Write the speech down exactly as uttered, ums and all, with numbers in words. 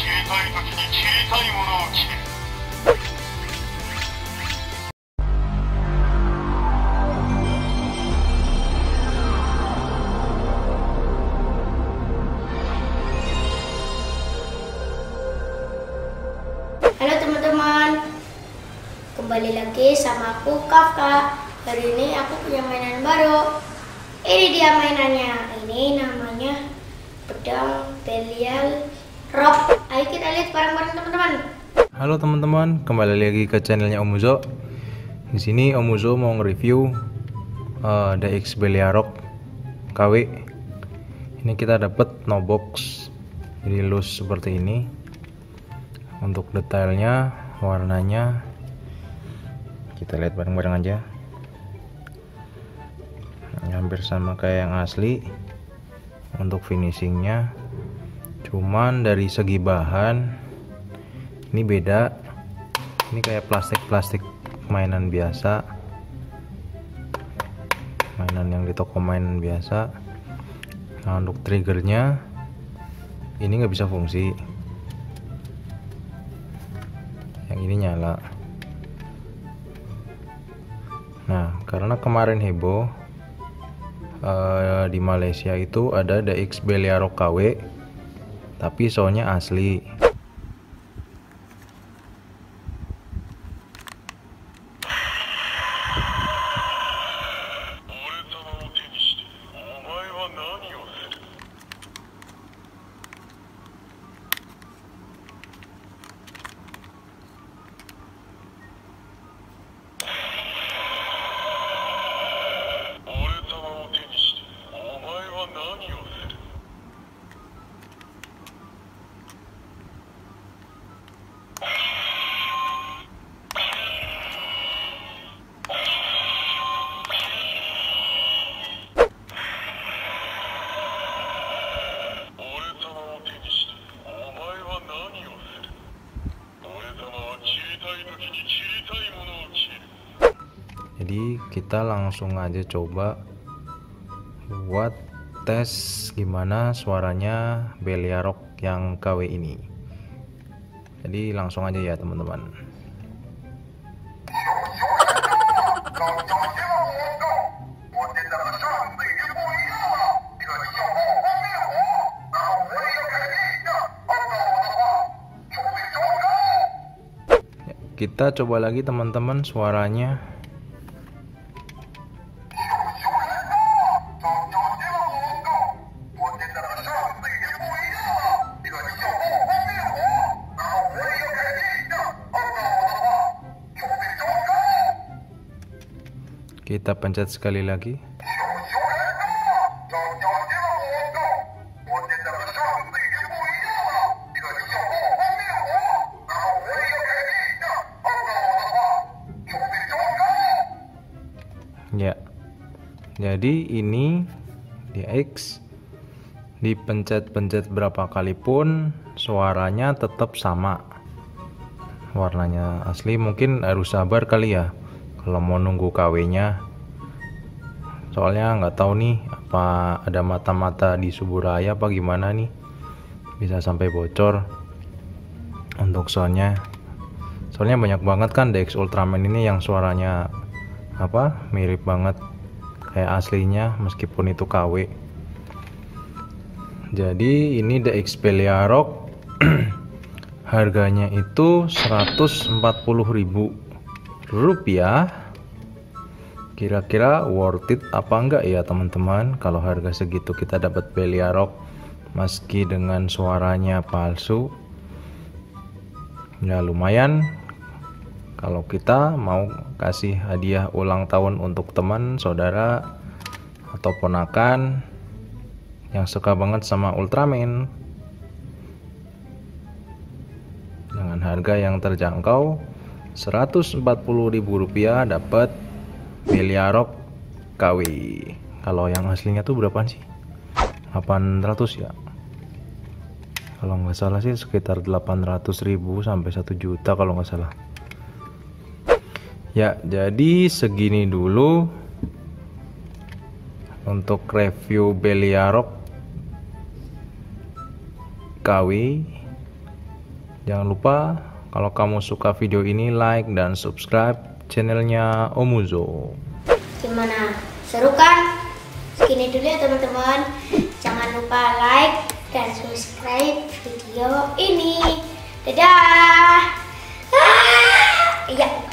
Halo teman-teman, kembali lagi sama aku Kafka. Hari ini aku punya mainan baru. Ini dia mainannya. Ini namanya pedang Belial Rock. Ayo kita lihat bareng-bareng teman-teman. Halo teman-teman, kembali lagi ke channelnya Om Uzo. Di sini Om Uzo mau nge-review uh, D X Belial Rock K W. Ini kita dapat no box, jadi loose seperti ini. Untuk detailnya, warnanya kita lihat bareng-bareng aja. Hampir sama kayak yang asli. Untuk finishingnya, cuman dari segi bahan ini beda. Ini kayak plastik-plastik mainan biasa, mainan yang di toko mainan biasa. Nah, untuk triggernya ini nggak bisa fungsi, yang ini nyala. Nah, karena kemarin heboh uh, di Malaysia itu ada D X Belial Rock K W, tapi soalnya asli. Jadi kita langsung aja coba buat tes gimana suaranya Belial Rock yang K W ini. Jadi langsung aja ya teman-teman. Kita coba lagi teman-teman suaranya. Kita pencet sekali lagi. Ya, jadi ini D X dipencet-pencet berapa kali pun suaranya tetap sama. Warnanya asli, mungkin harus sabar kali ya kalau mau nunggu K W-nya. Soalnya nggak tahu nih apa ada mata-mata di Suburaya apa gimana nih, bisa sampai bocor untuk soundnya. Soalnya banyak banget kan D X Ultraman ini yang suaranya apa mirip banget kayak aslinya meskipun itu K W. Jadi ini D X Belial Rock harganya itu seratus empat puluh ribu rupiah. Kira-kira worth it apa enggak ya teman-teman kalau harga segitu kita dapat Belial Rock meski dengan suaranya palsu? Ya lumayan kalau kita mau kasih hadiah ulang tahun untuk teman, saudara, atau ponakan yang suka banget sama Ultraman. Dengan harga yang terjangkau seratus empat puluh ribu rupiah dapat Belial Rock K W. Kalau yang aslinya tuh berapaan sih? delapan ratus ya? Kalau nggak salah sih sekitar delapan ratus ribu sampai satu juta kalau nggak salah. Ya, jadi segini dulu untuk review Belial Rock K W Jangan lupa kalau kamu suka video ini, like dan subscribe channelnya Omuzo. Gimana? Seru kan? Segini dulu ya teman-teman. Jangan lupa like dan subscribe video ini. Dadah. Ah, iya.